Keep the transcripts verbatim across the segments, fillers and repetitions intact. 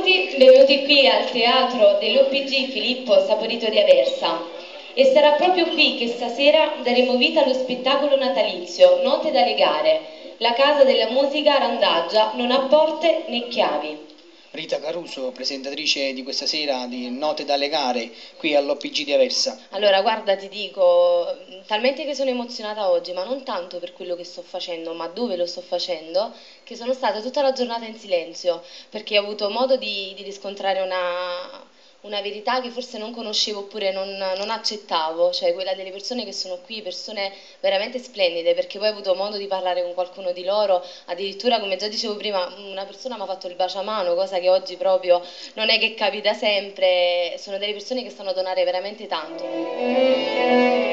benvenuti, benvenuti qui al teatro dell'O P G Filippo Saporito di Aversa. E sarà proprio qui che stasera daremo vita allo spettacolo natalizio Note da legare. La casa della musica randaggia, non ha porte né chiavi. Rita Caruso, presentatrice di questa sera di Note da legare qui all'O P G di Aversa. Allora, guarda, ti dico, talmente che sono emozionata oggi, ma non tanto per quello che sto facendo, ma dove lo sto facendo, che sono stata tutta la giornata in silenzio, perché ho avuto modo di, di riscontrare una, una verità che forse non conoscevo oppure non, non accettavo, cioè quella delle persone che sono qui, persone veramente splendide, perché poi ho avuto modo di parlare con qualcuno di loro, addirittura come già dicevo prima una persona mi ha fatto il baciamano, cosa che oggi proprio non è che capita sempre, sono delle persone che stanno a donare veramente tanto.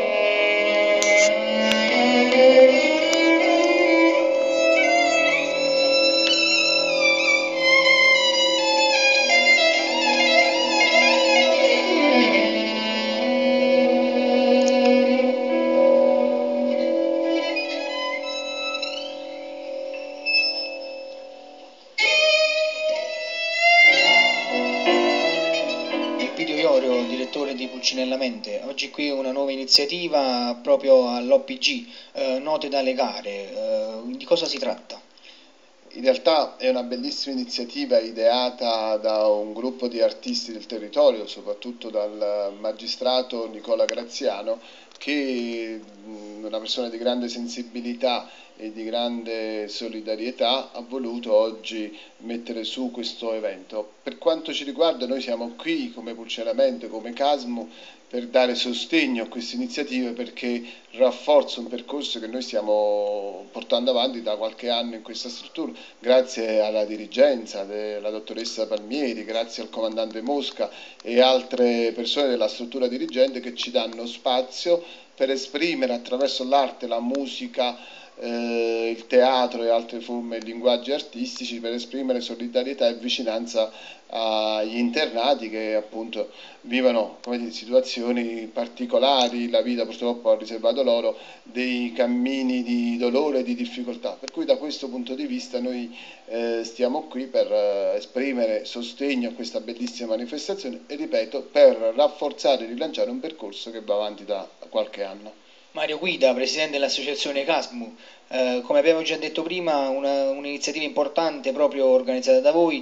Direttore di Pulcinella Mente, oggi qui una nuova iniziativa proprio all'O P G, eh, Note da legare, eh, di cosa si tratta? In realtà è una bellissima iniziativa ideata da un gruppo di artisti del territorio, soprattutto dal magistrato Nicola Graziano, che è una persona di grande sensibilità e di grande solidarietà ha voluto oggi mettere su questo evento. Per quanto ci riguarda, noi siamo qui come Pulcinella Mente, come Casmu, per dare sostegno a queste iniziative, perché rafforza un percorso che noi stiamo portando avanti da qualche anno in questa struttura, grazie alla dirigenza della dottoressa Palmieri, grazie al comandante Mosca e altre persone della struttura dirigente che ci danno spazio per esprimere attraverso l'arte, la musica, eh, il teatro e altre forme e linguaggi artistici, per esprimere solidarietà e vicinanza agli internati che appunto vivono, come dire, situazioni particolari. La vita purtroppo ha riservato loro dei cammini di dolore e di difficoltà, per cui da questo punto di vista noi eh, stiamo qui per eh, esprimere sostegno a questa bellissima manifestazione e, ripeto, per rafforzare e rilanciare un percorso che va avanti da qualche anno. Mario Guida, presidente dell'associazione Casmu, eh, come abbiamo già detto prima, un'iniziativa un importante proprio organizzata da voi,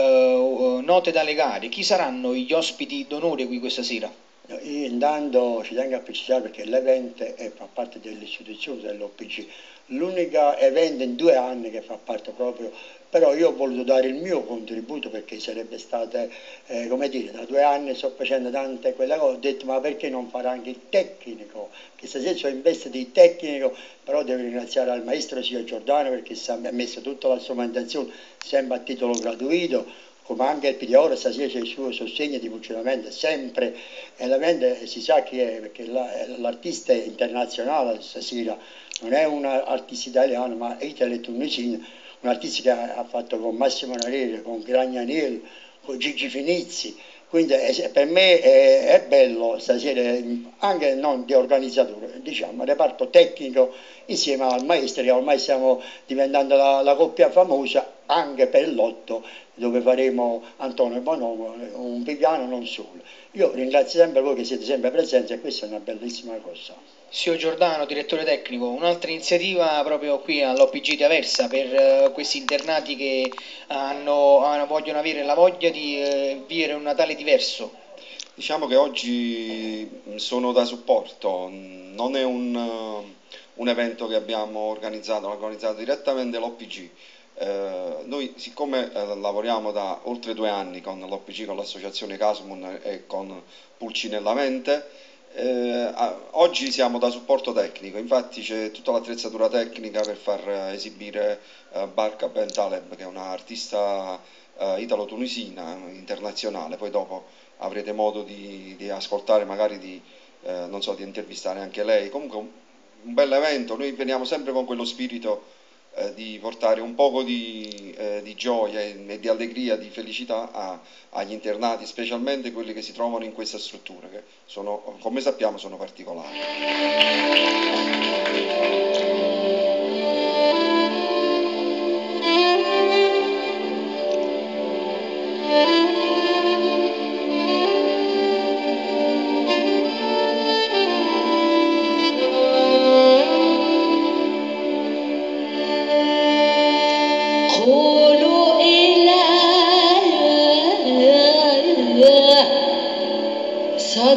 eh, Note da legare. Chi saranno gli ospiti d'onore qui questa sera? Io intanto ci tengo a precisare perché l'evento fa parte dell'istituzione dell'O P G, l'unico evento in due anni che fa parte proprio, però io ho voluto dare il mio contributo perché sarebbe stato, eh, come dire, da due anni sto facendo tante quelle cose, ho detto ma perché non fare anche il tecnico, che stasera sono in veste di tecnico, però devo ringraziare al maestro Sio Giordano perché mi ha messo tutta la strumentazione sempre a titolo gratuito, come anche il P D O stasera c'è il suo sostegno di funzionamento sempre, e la mente si sa chi è, perché l'artista è internazionale stasera, non è un artista italiano ma è italo-tunisino, un artista che ha fatto con Massimo Narere, con Gragnaniello, con Gigi Finizzi, quindi è, per me è, è bello stasera anche non di organizzatore, diciamo reparto tecnico insieme al maestro, che ormai stiamo diventando la, la coppia famosa anche per il lotto, dove faremo Antonio Bonomo, un Viviano non solo. Io ringrazio sempre voi che siete sempre presenti e questa è una bellissima cosa. Sio Giordano, direttore tecnico, un'altra iniziativa proprio qui all'O P G di Aversa per uh, questi internati che hanno, hanno, vogliono avere la voglia di uh, vivere un Natale diverso. Diciamo che oggi sono da supporto, non è un, uh, un evento che abbiamo organizzato, l'ha organizzato direttamente l'O P G. Eh, noi siccome eh, lavoriamo da oltre due anni con l'O P G, con l'associazione Casmun e con Pulcinella Mente, eh, oggi siamo da supporto tecnico, infatti c'è tutta l'attrezzatura tecnica per far esibire eh, Barka Ben Taleb, che è un'artista eh, italo-tunisina internazionale, poi dopo avrete modo di, di ascoltare, magari di, eh, non so, di intervistare anche lei. Comunque un, un bel evento, noi veniamo sempre con quello spirito Eh, di portare un poco di, eh, di gioia e di allegria, di felicità a, agli internati, specialmente quelli che si trovano in questa struttura, che sono, come sappiamo, sono particolari. Thank you.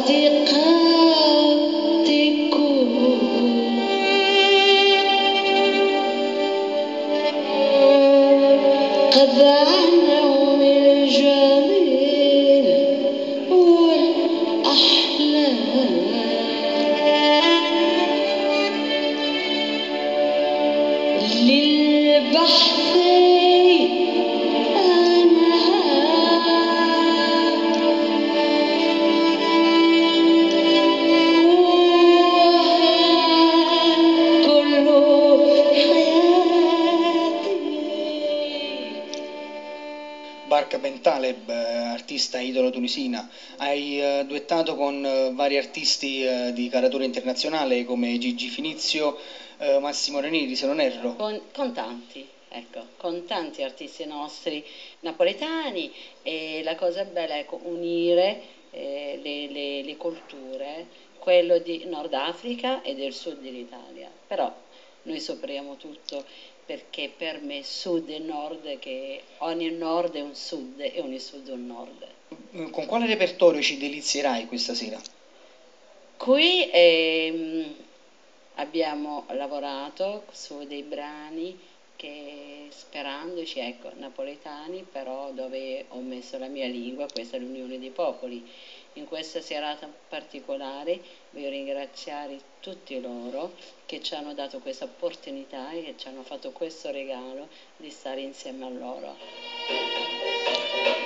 Barka Bentaleb, artista idolo tunisina, hai uh, duettato con uh, vari artisti uh, di caratura internazionale come Gigi Finizio, uh, Massimo Ranieri, se non erro. Con, con tanti, ecco, con tanti artisti nostri napoletani, e la cosa bella è unire eh, le, le, le culture, quello di Nord Africa e del sud dell'Italia, però noi sopriamo tutto, perché per me sud e nord, che ogni nord è un sud e ogni sud è un nord. Con quale repertorio ci delizierai questa sera? Qui ehm, abbiamo lavorato su dei brani che, sperandoci, ecco, napoletani, però dove ho messo la mia lingua, questa è l'Unione dei Popoli. In questa serata particolare voglio ringraziare tutti loro che ci hanno dato questa opportunità e che ci hanno fatto questo regalo di stare insieme a loro.